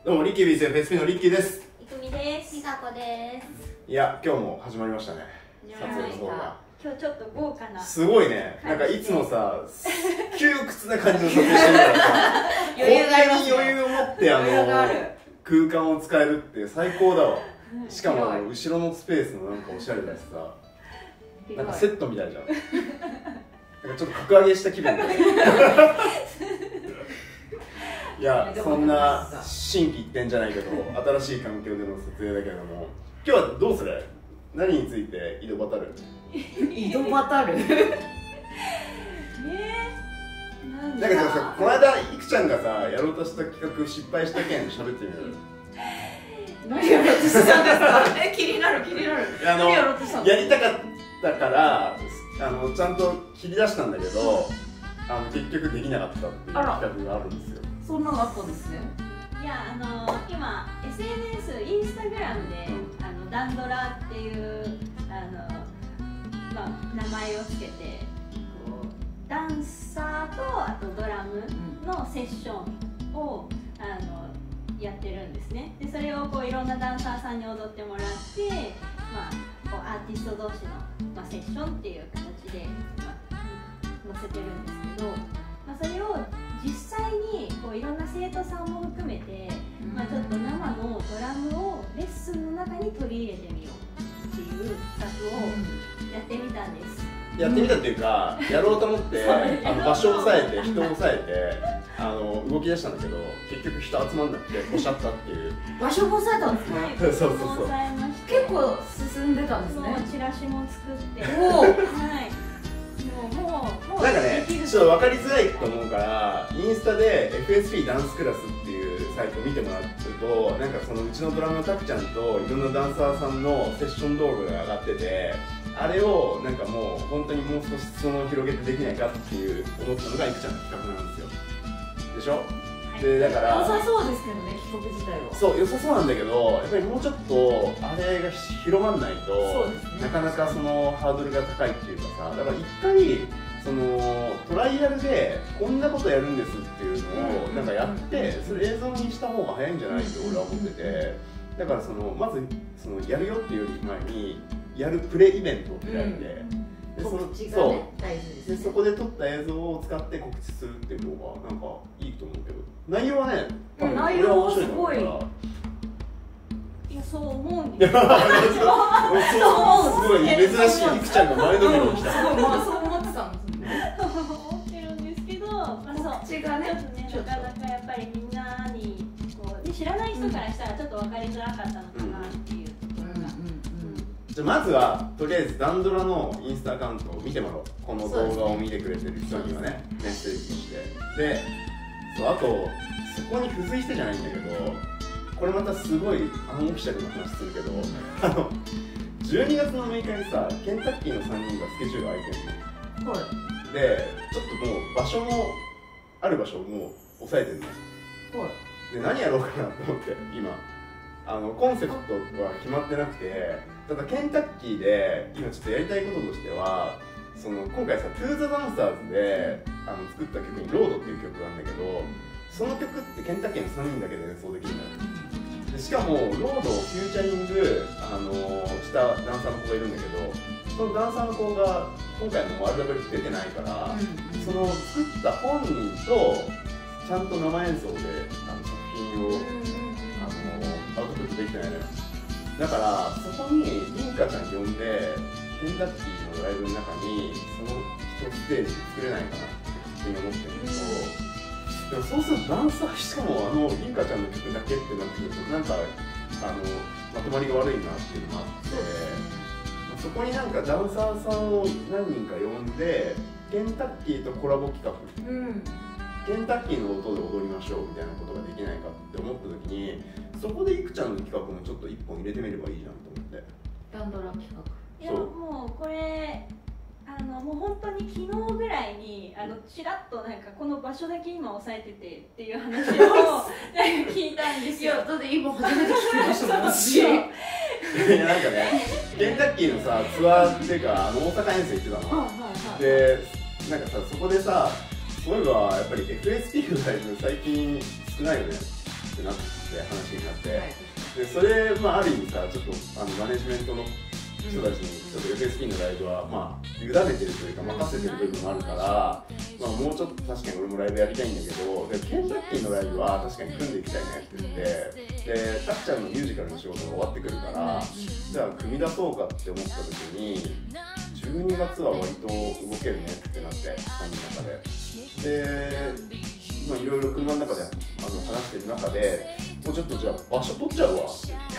どうもリッキービーズFSP のリッキーです。 いくみです。みかこです。 いや、今日も始まりましたね。撮影の方が。 今日ちょっと豪華な。 すごいね。なんかいつもさ、窮屈な感じの撮影してるからさ、 余裕がありますね。 余裕を持って空間を使えるって最高だわ。しかも後ろのスペースのなんかおしゃれだしさ、なんかセットみたいじゃん。なんかちょっと格上げした気分で。いや、そんな心機一転じゃないけど新しい環境での撮影だけれども、今日はどうする？何について井戸端る？ 井戸端る？ なんかさ、この間いくちゃんがさやろうとした企画失敗した件喋ってみる？ 何やろうとしたんですか？気になる気になる。何やろうとしたの？ やりたかったからちゃんと切り出したんだけど、結局できなかったっていう企画があるんですよ。 そんなのあったんですね。 いや、今 SNS、インスタグラムで、ダンドラっていう名前をつけてこうダンサーとあとドラムのセッションをやってるんですね。でそれをこういろんなダンサーさんに踊ってもらって、こうアーティスト同士の、セッションっていう形で、載せてるんですけど、それを実際にこういろんな生徒さんも含めて、ちょっと生のドラムをレッスンの中に取り入れてみようっていう企画をやってみたんです。 やってみたっていうか、やろうと思って場所を抑えて人を抑えて動き出したんだけど、結局人集まんなくておっしゃったっていう。 場所を抑えたんですね。 そうそうそう。 結構進んでたんですね。 チラシも作って。 おお。 はい。 なんかね、ちょっと分かりづらいと思うから、インスタで FSP ダンスクラスっていうサイトを見てもらうと、なんかそのうちのドラムのたくちゃんといろんなダンサーさんのセッション動画が上がってて、あれをなんかもう本当にもう少し裾野を広げてできないかっていう思ったのがいくちゃんの企画なんですよ。でしょ？でだから良さそうですけどね、企画自体は。 そう、良さそうなんだけど、やっぱりもうちょっとあれが広まんないと、なかなかそのハードルが高いっていうかさ、だから一回そのトライアルでこんなことやるんですっていうのをなんかやって、それ映像にした方が早いんじゃないって俺は思ってて、だからまずやるよっていうより前にやるプレイベントを開いて、 告知がね、大事ですね。 そこで撮った映像を使って告知するっていう方がなんかいいと思うけど、内容はね、 内容はすごい。 いや、そう思うんですよ。 すごい珍しい、いくちゃんが前のめりに来た。 そう思ってたんですね。 思ってるんですけど、そっちがね、なかなかやっぱりみんなにこう知らない人からしたらちょっと分かりづらかったのかなっていうところが。 じゃあまずはとりあえずダンドラのインスタアカウントを見てもらおう。この動画を見てくれてる人にはね、メッセージとして。で、あとそこに付随してじゃないんだけど、これまたすごいオフィシャルな話するけど、12月の6日にさ、ケンタッキーの3人がスケジュール空いてるの。はい。で、ちょっともう場所もある場所をもう抑えてるの。はい。で、何やろうかなと思って今コンセプトは決まってなくて、ただケンタッキーで今ちょっとやりたいこととしては、今回さ、トゥーザダンサーズで作った曲にロードっていう曲があるんだけど、その曲ってケンタッキーの3人だけで演奏できるんだよ。でしかもロードをフューチャリングしたダンサーの子がいるんだけど、そのダンサーの子が今回のワールドカップ出てないから、その作った本人とちゃんと生演奏で作品をアウトプットできてないのよ。だからそこにリンカちゃん呼んで、ケンタッキーのライブの中にその一ステージ作れないかなって思ってるんだけど、でもそうするとダンサー、しかもリンカちゃんの曲だけってなってくるとなんかまとまりが悪いなっていうのもあって、そこになんかダンサーさんを何人か呼んでケンタッキーとコラボ企画、ケンタッキーの音で踊りましょうみたいなことができないかって思った時に、そこでいくちゃんの企画もちょっと一本入れてみればいいじゃんと思って。 ダンドラ企画。 いや、もうこれもう本当に昨日ぐらいにちらっとなんかこの場所だけ今押さえててっていう話を聞いたんですよ。 いや、だって今初めて聞きましたもん、私。 いや、なんかね、ケンタッキーのさツアーっていうか大阪遠征行ってたの。で、なんかさ、そこでさ、そういえばやっぱり FSP のライブ最近少ないよね。 ってなって話になって、でそれ、ある意味さ、ちょっとマネジメントの人たちにちょっと FSP のライブは委ねてるというか任せてる部分もあるから、もうちょっと確かに俺もライブやりたいんだけど、でケンタッキーのライブは確かに組んでいきたいねって言って、でたっちゃんのミュージカルの仕事が終わってくるから、じゃあ組み出そうかって思った時に12月は割と動けるねってなって、3人の中で。いろいろ車の中で話してる中で、もうちょっとじゃあ場所取っちゃうわ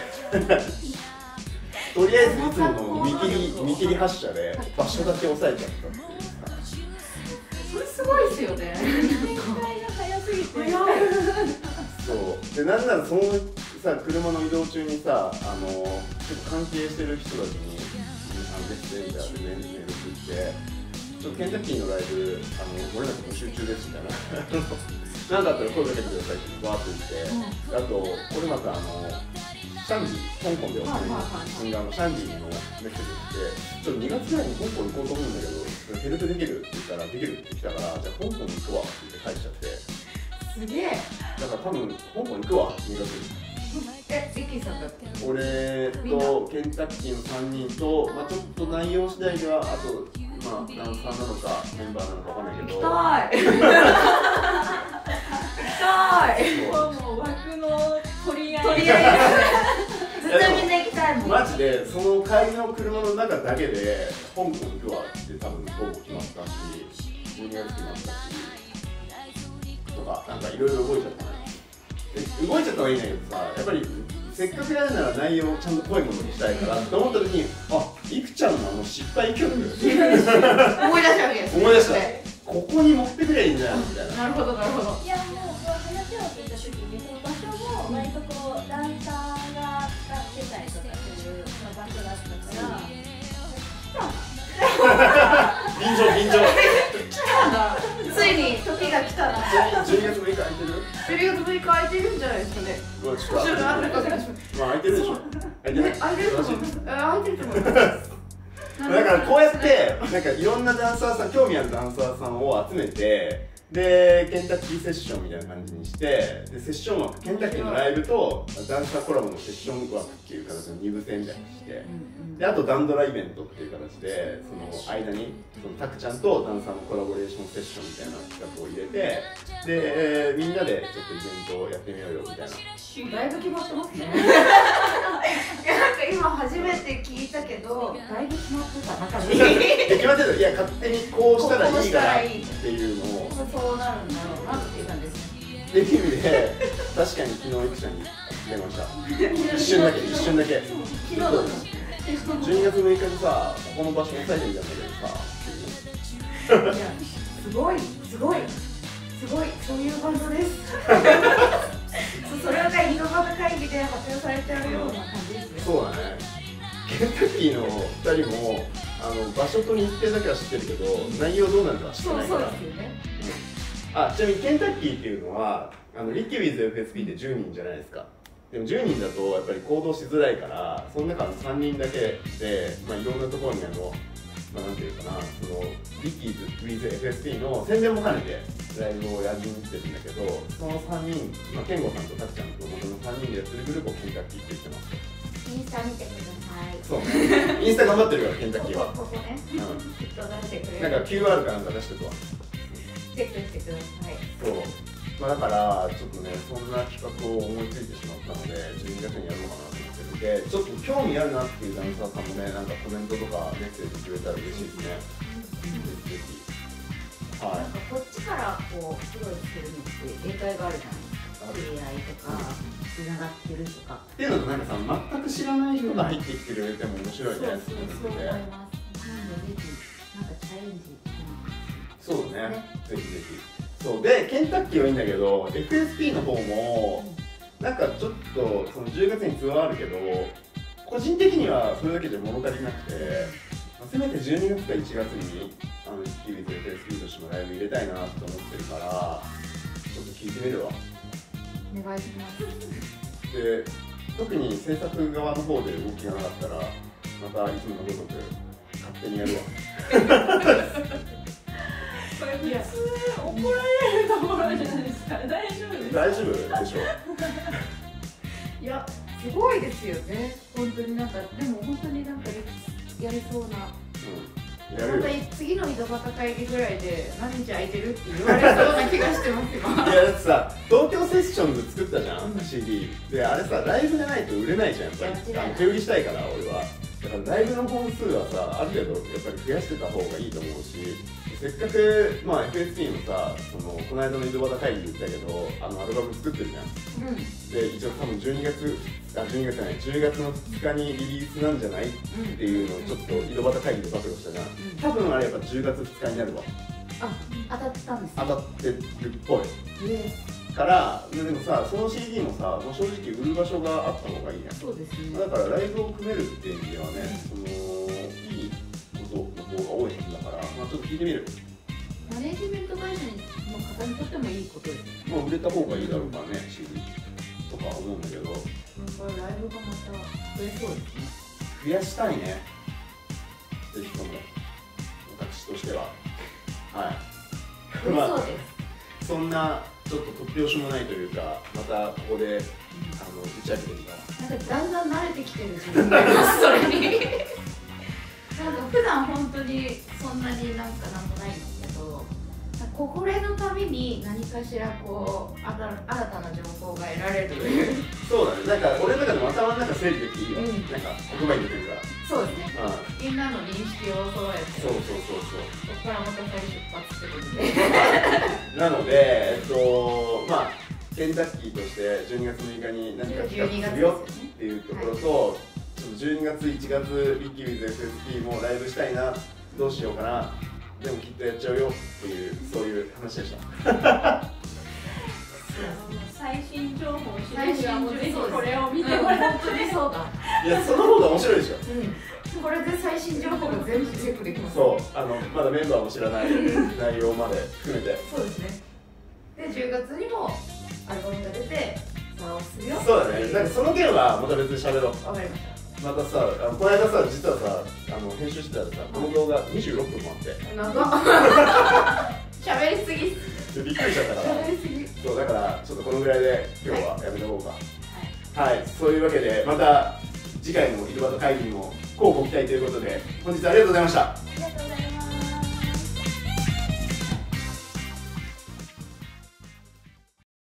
とりあえずいつもの見切り発車で場所だけ押さえちゃったっていうか、 それすごいですよね。 展開が早すぎてそうで、なんならそのさ、車の移動中にさ、ちょっと関係してる人たちにメッセンジャーでメール送ってちょっとケンタッキーのライブ、俺らと集中ですみたいななんだったら声かけてくださいってバーって言って、あと、これまたシャンディ、香港でお金のシンガーのシャンディのメッセージが来て、ちょっと2月ぐらいに香港行こうと思うんだけど、ヘルプできるって言ったら、できるって来たから、じゃあ香港に行くわって言って返しちゃって、 すげえ。 だから多分、香港行くわ、2月に。 リッキーさんだって俺とケンタッキーの3人と、ちょっと内容次第では、あと、ダンサーなのかメンバーなのかわかんないけど、 行きたいもう枠の取り合いずっとみんな行きたいもん。 マジでその帰りの車の中だけで香港行くわって多分午後決まったし、12月決まったしとか、なんかいろいろ動いちゃったね。動いちゃったはいいんだけどさ、やっぱりせっかくやるなら内容をちゃんと濃いものにしたいからと思った時に、いくちゃんの失敗曲思い出思い出したわけです。 思い出した。ここに持ってくればいいんじゃないみたいな。 なるほどなるほど。 いや、もう話を聞いた時にその場所も割とこうダンサーが使ってたりとかする場所だったから、 臨場来たな。ついに時が来たな。 12月6日空いてる 12月6日空いてるんじゃないですかね。 ちょっと空いてるでしょ。空いてない。 空いてると思います。空いてると思います。 だからこうやってなんかいろんなダンサーさん、興味あるダンサーさんを集めて、でケンタッキーセッションみたいな感じにして、でセッション枠、ケンタッキーのライブとダンサーコラボのセッション枠っていう形の2部制みたいにして、であとダンドライベントっていう形でその間にそのタクちゃんとダンサーのコラボレーションセッションみたいな企画を入れて、で、みんなでちょっとイベントをやってみようよみたいな。 だいぶ決まってますね。いや、なんか今初めて聞いたけど、だいぶ決まってた中で。 決まってた。いや、勝手にこうしたらいいからっていうのを。 そうなるんだろうなっていう感じです。 っていう意味で、確かに昨日、いくちゃんに出ました。一瞬だけ、一瞬だけ。 昨日だった。 12月6日にさ、ここの場所押さえてみたんだけどさ。 いや、すごい、すごい、すごい、そういうバンドです。それが井戸端会議で発表されてるような感じですね。 そうだね。ケンタッキーの2人も場所と日程だけは知ってるけど、内容どうなるかは知ってないから。 そうですよね。 ちなみにケンタッキーっていうのはリッキー・ウィズ FSP で10人じゃないですか。でも10人だとやっぱり行動しづらいから、その中の3人だけで、いろんなところになんていうかな、そのリッキーズ・ウィズ FSP の宣伝も兼ねてライブをやりに来てるんだけど、その3人、ケンゴさんとタクちゃんと僕の3人でやってるグループをケンタッキーって言ってます。 インスタ見てください。 そうね。インスタ頑張ってるから、ケンタッキーは。 ここね。きっと出してくれる。 なんか QR かなんか出してくわ。 チェックしてください。 そう。だからちょっとね、そんな企画を思いついてしまったので、12月にやろうかなと思ってるんで、ちょっと興味あるなっていうダンサーさんもね、なんかコメントとかメッセージくれたら嬉しいですね。ぜひ。はい。 なんかこっちからこう披露するのって例外があるじゃないですか。知り合いとかつながってるとか。 っていうのとなんかさ、全く知らない人が入ってきてくれても面白いね。 そう思います。なのでぜひなんかチャレンジ。 そうだね。ぜひぜひ。そうで、ケンタッキーはいいんだけど、FSP の方もなんかちょっとその10月にツアーあるけど、個人的にはそれだけじゃ物足りなくて、せめて12月か1月にリッキー・ウィズ FSP としてのライブ入れたいなと思ってるから、ちょっと聞いてみるわ。 お願いします。 で、特に制作側の方で動きがなかったら、またいつものごとく勝手にやるわ。 これ普通怒られるところじゃないですか。大丈夫ですか？ 大丈夫でしょ。 いや、すごいですよね。本当になんか、でも本当になんかやりそうな。 やるよ。 本当に次の井戸端会議ぐらいで何日空いてるって言われそうな気がしてます今。 いやだってさ、東京セッションズ作ったじゃん、CD で。あれさ、ライブじゃないと売れないじゃん、やっぱり。手売りしたいから俺は。だからライブの本数はさ、ある程度やっぱり増やしてた方がいいと思うし、せっかく、まあ、FSP もさ、この間の井戸端会議で言ったけど、アルバム作ってるじゃん。で、一応多分12月じゃない、10月の2日にリリースなんじゃないっていうのをちょっと井戸端会議で暴露したじゃん。多分あれやっぱ10月2日になるわ。 あ、当たったんですね。 当たってるっぽい。からでもさ、その CD もさ、もう正直売る場所があった方がいいやん。 そうですね。 だからライブを組めるっていう意味ではね、いいことの方が多いはずだから、まあちょっと聞いてみる。 マネジメント会社の方にとってもいいことですね。 まあ売れた方がいいだろうからね、CD とか思うんだけど。 これライブがまた増えそうですね。 増やしたいね。ぜひとも私としては。はい。まあそんなちょっと突拍子もないというか、またここで打ち上げてみたわ。 なんかだんだん慣れてきてる自分がいますそれに。なんか普段本当にそんなになんかなんもないんですけど、これのために何かしらこう新たな情報が得られる。 そうだね。なんか俺の中でも頭の中整理できていいよ。なんか言葉に出てるから。 そうですね。みんなの認識を揃えて。 そう。 ここからまた再出発してるんで。 なので、まあ、ケンタッキーとして12月6日に何か企画するよっていうところと、ちょっと12月、1月、ビッキー・ウィズ FSP もライブしたいな、どうしようかな、でもきっとやっちゃうよっていう、そういう話でした。 最新情報を知るにはもうぜひこれを見てもらって。 本当にそうだ。 いや、その方が面白いでしょ。 これで最新情報が全部チェックできます。 そう、まだメンバーも知らない内容まで含めて。 そうですね。で、10月にもアルバムが出て、するよ。 そうだね。なんかその件はまた別に喋ろう。 わかりました。 またさ、この間さ、実はさ、編集してたらさ、この動画26分もあって。 なんか喋りすぎっす。 びっくりしちゃったから。 喋りすぎ。 そうだからちょっとこのぐらいで今日はやめとこうか。はい、そういうわけでまた次回の井戸端会議にも乞うご期待ということで、本日はありがとうございました。